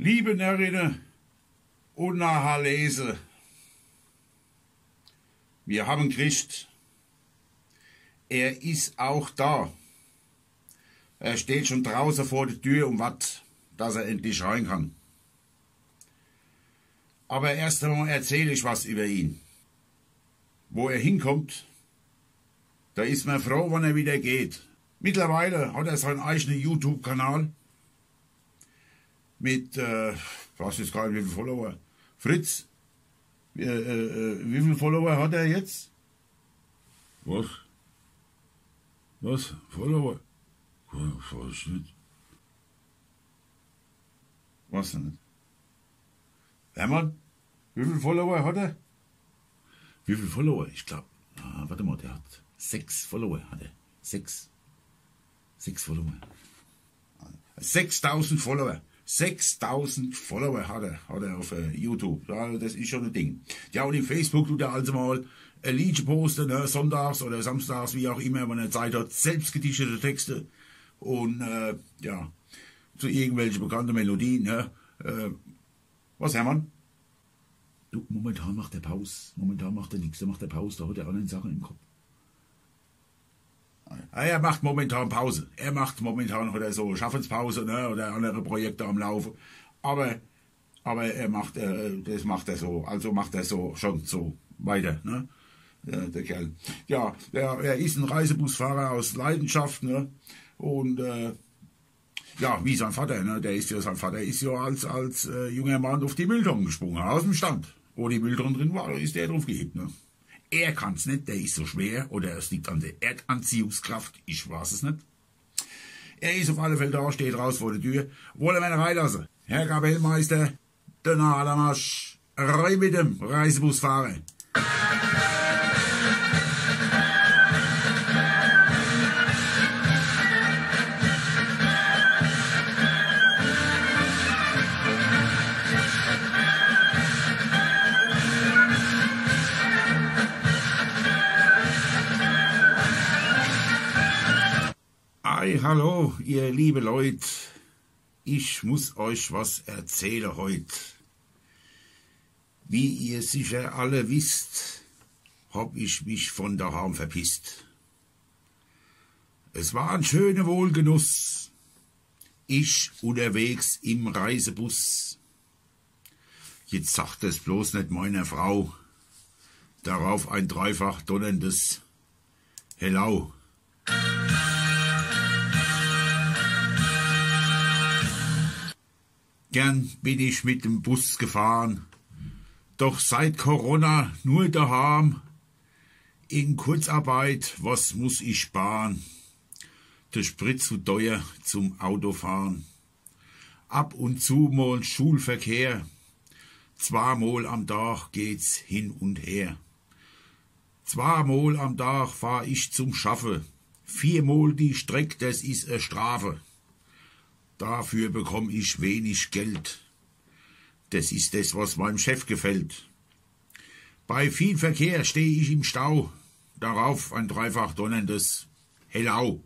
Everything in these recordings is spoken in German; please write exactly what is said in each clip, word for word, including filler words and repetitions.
Liebe Närrinnen und nachher lese, wir haben Christ. Er ist auch da. Er steht schon draußen vor der Tür und wartet, dass er endlich rein kann. Aber erst einmal erzähle ich was über ihn. Wo er hinkommt, da ist man froh, wenn er wieder geht. Mittlerweile hat er seinen eigenen YouTube-Kanal mit, äh, ich weiß jetzt gar nicht, wie viele Follower. Fritz, äh, äh, wie viele Follower hat er jetzt? Was? Was? Follower? Ich weiß nicht. Was denn? Hermann, wie viele Follower hat er? Wie viele Follower? Ich glaube, ah, warte mal, der hat sechs Follower, hat er. Sechs. Sechs Follower. sechstausend Follower. sechstausend Follower hat er, hat er auf äh, YouTube. Ja, das ist schon ein Ding. Ja, und im Facebook tut er also mal ein Liedchen posten, ne, sonntags oder samstags, wie auch immer, wenn er Zeit hat, selbst gedichtete Texte und äh, ja, zu irgendwelchen bekannten Melodien. Ne, äh, was, Hermann? Du, momentan macht er Pause. Momentan macht er nichts. Er macht er Pause, da hat er anderen Sachen im Kopf. Er macht momentan Pause. Er macht momentan hat er so Schaffenspause, ne, oder andere Projekte am Laufen. Aber, aber er macht, äh, das macht er so. Also macht er so schon so weiter, ne, der, der Kerl. Ja, der, er ist ein Reisebusfahrer aus Leidenschaft, ne, und äh, ja, wie sein Vater, ne, der ist ja sein Vater ist ja als als äh, junger Mann auf die Mülltonnen gesprungen aus dem Stand, wo die Mülltonnen drin war, da ist der drauf gehebt, ne. Er kann's nicht, der ist so schwer, oder es liegt an der Erdanziehungskraft, ich weiß es nicht. Er ist auf alle Fälle da, steht raus vor der Tür, wollen wir ihn reinlassen. Herr Kapellmeister, der Nadermarsch, rein mit dem Reisebusfahrer. Hi, hallo, ihr liebe Leute, ich muss euch was erzählen heute. Wie ihr sicher alle wisst, hab ich mich von daheim verpisst. Es war ein schöner Wohlgenuss, ich unterwegs im Reisebus. Jetzt sagt es bloß nicht meiner Frau, darauf ein dreifach donnerndes Hello. Gern bin ich mit dem Bus gefahren, doch seit Corona nur daheim. In Kurzarbeit, was muss ich sparen? Der Sprit zu teuer zum Autofahren. Ab und zu mal Schulverkehr, zweimal am Tag geht's hin und her. Zweimal am Tag fahr ich zum Schaffe, viermal die Strecke, das ist eine Strafe. Dafür bekomme ich wenig Geld. Das ist das, was meinem Chef gefällt. Bei viel Verkehr stehe ich im Stau. Darauf ein dreifach donnerndes Hello.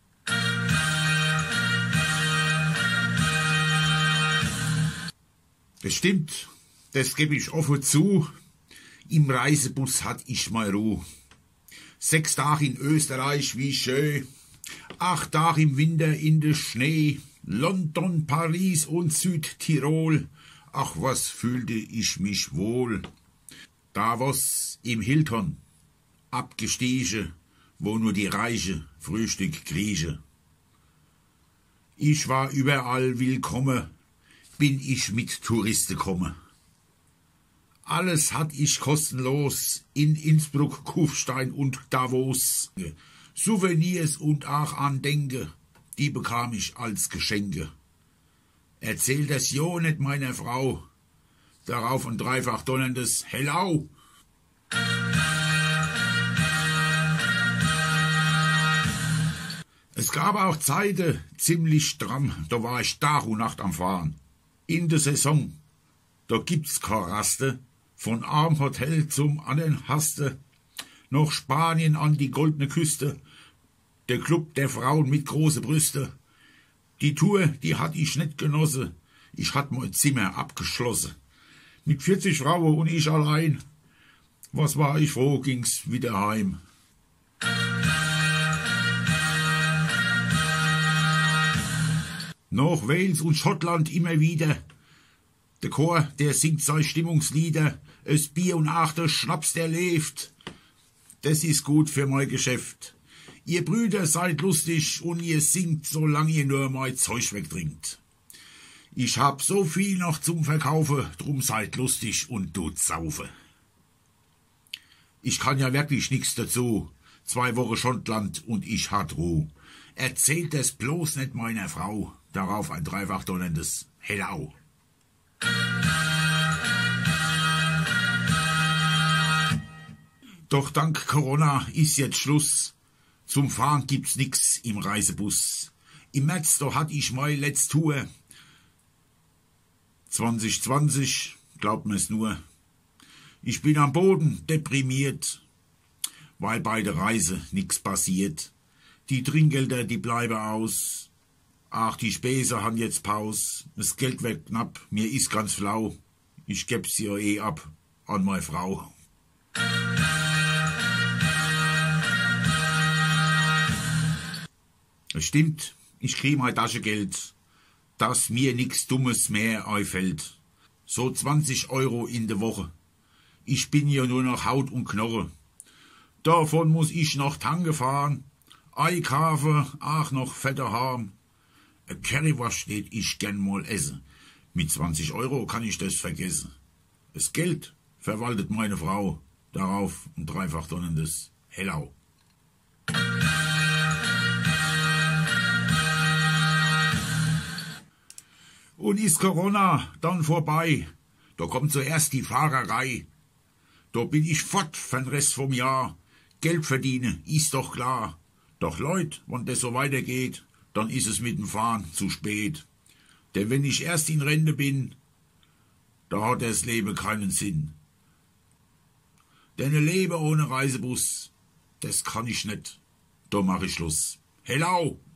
Das stimmt, das gebe ich offen zu. Im Reisebus hatte ich mal Ruhe. Sechs Tage in Österreich, wie schön. Acht Tage im Winter in der Schnee. London, Paris und Südtirol, ach was fühlte ich mich wohl. Davos im Hilton, abgestiegen, wo nur die Reiche Frühstück krieche. Ich war überall willkommen, bin ich mit Touristen komme. Alles hatt ich kostenlos in Innsbruck, Kufstein und Davos. Souvenirs und auch Andenke, die bekam ich als Geschenke. Erzähl das jo nicht meiner Frau, darauf ein dreifach donnerndes Hello. Es gab auch Zeiten, ziemlich stramm, da war ich Tag und Nacht am Fahren. In der Saison, da gibt's keine Raste, von einem Hotel zum anderen Haste, noch Spanien an die goldene Küste, der Club der Frauen mit große Brüste. Die Tour, die hat ich nicht genossen. Ich hatte mein Zimmer abgeschlossen. Mit vierzig Frauen und ich allein. Was war ich froh, ging's wieder heim. Nach Wales und Schottland immer wieder. Der Chor, der singt seine Stimmungslieder. Es Bier und Achter Schnaps, der lebt. Das ist gut für mein Geschäft. Ihr Brüder seid lustig und ihr singt, solange ihr nur mein Zeug wegtrinkt. Ich hab so viel noch zum Verkaufe, drum seid lustig und tut saufe. Ich kann ja wirklich nix dazu. Zwei Wochen Schottland und ich hat Ruhe. Erzählt es bloß nicht meiner Frau. Darauf ein dreifach donnerndes Hello. Doch dank Corona ist jetzt Schluss. Zum Fahren gibt's nix im Reisebus. Im März, da hat ich meine letzte Tour. zwanzig zwanzig, glaubt mir's nur. Ich bin am Boden, deprimiert, weil bei der Reise nix passiert. Die Trinkgelder, die bleiben aus. Ach, die Späße han jetzt Paus. Das Geld wird knapp, mir ist ganz flau. Ich geb's ja eh ab an meine Frau. Es stimmt, ich krieg mein Taschengeld, dass mir nix Dummes mehr einfällt. So zwanzig Euro in der Woche. Ich bin ja nur noch Haut und Knochen. Davon muss ich noch Tanke fahren, Ei kaufen, ach noch fetter haben. Ein Currywurst steht ich gern mal essen. Mit zwanzig Euro kann ich das vergessen. Das Geld verwaltet meine Frau. Darauf ein dreifach donnerndes Hello. Und ist Corona dann vorbei, da kommt zuerst die Fahrerei. Da bin ich fort für den Rest vom Jahr. Geld verdiene, ist doch klar. Doch Leut, wenn das so weitergeht, dann ist es mit dem Fahren zu spät. Denn wenn ich erst in Rente bin, da hat das Leben keinen Sinn. Denn ein Leben ohne Reisebus, das kann ich nicht. Da mach ich Schluss. Hello!